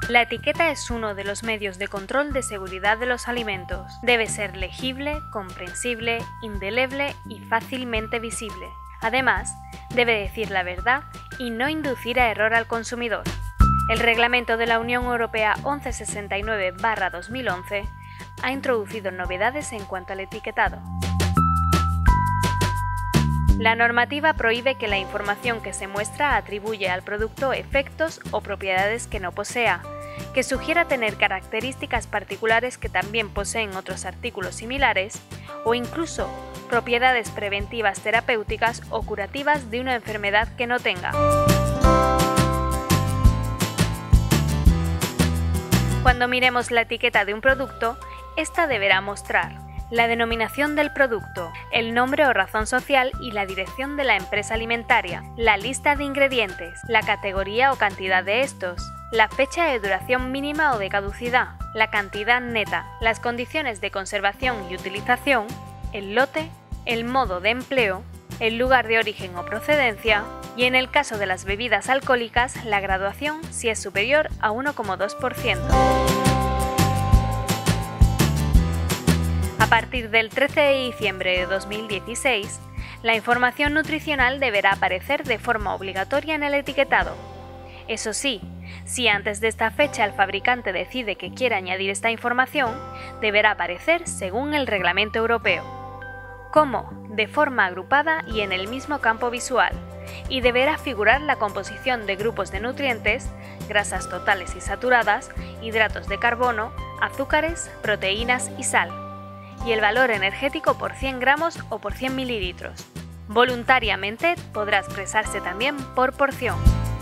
La etiqueta es uno de los medios de control de seguridad de los alimentos. Debe ser legible, comprensible, indeleble y fácilmente visible. Además, debe decir la verdad y no inducir a error al consumidor. El Reglamento de la Unión Europea 1169/2011 ha introducido novedades en cuanto al etiquetado. La normativa prohíbe que la información que se muestra atribuya al producto efectos o propiedades que no posea, que sugiera tener características particulares que también poseen otros artículos similares, o incluso propiedades preventivas terapéuticas o curativas de una enfermedad que no tenga. Cuando miremos la etiqueta de un producto, esta deberá mostrar la denominación del producto, el nombre o razón social y la dirección de la empresa alimentaria, la lista de ingredientes, la categoría o cantidad de estos, la fecha de duración mínima o de caducidad, la cantidad neta, las condiciones de conservación y utilización, el lote, el modo de empleo, el lugar de origen o procedencia y, en el caso de las bebidas alcohólicas, la graduación si es superior a 1,2%. A partir del 13 de diciembre de 2016, la información nutricional deberá aparecer de forma obligatoria en el etiquetado. Eso sí, si antes de esta fecha el fabricante decide que quiere añadir esta información, deberá aparecer según el reglamento europeo. ¿Cómo? De forma agrupada y en el mismo campo visual, y deberá figurar la composición de grupos de nutrientes, grasas totales y saturadas, hidratos de carbono, azúcares, proteínas y sal, y el valor energético por 100 gramos o por 100 mililitros. Voluntariamente podrá expresarse también por porción.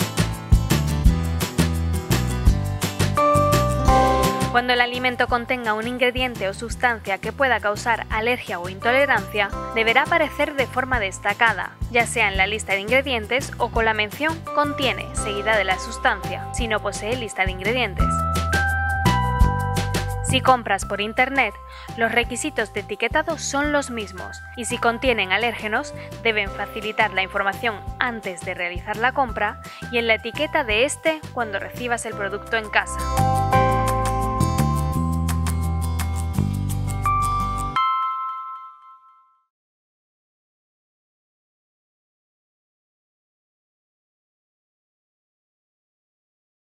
Cuando el alimento contenga un ingrediente o sustancia que pueda causar alergia o intolerancia, deberá aparecer de forma destacada, ya sea en la lista de ingredientes o con la mención "contiene" seguida de la sustancia, si no posee lista de ingredientes. Si compras por internet, los requisitos de etiquetado son los mismos, y si contienen alérgenos, deben facilitar la información antes de realizar la compra y en la etiqueta de este cuando recibas el producto en casa.